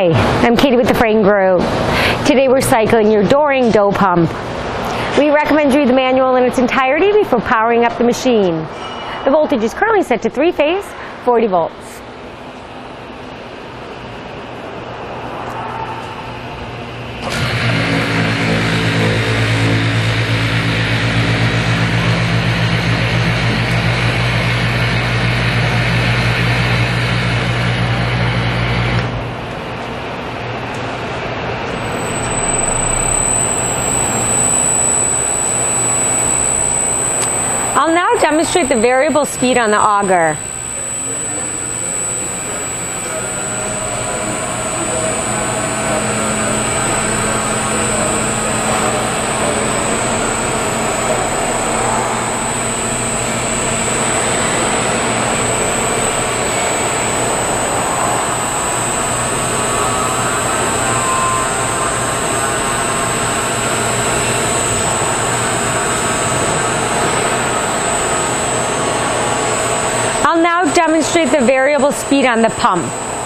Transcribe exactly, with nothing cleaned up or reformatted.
Hi, I'm Katie with the Frain Group. Today we're cycling your Doering dough pump. We recommend you read the manual in its entirety before powering up the machine. The voltage is currently set to three-phase, forty volts. I'll now demonstrate the variable speed on the auger. I'll now demonstrate the variable speed on the pump.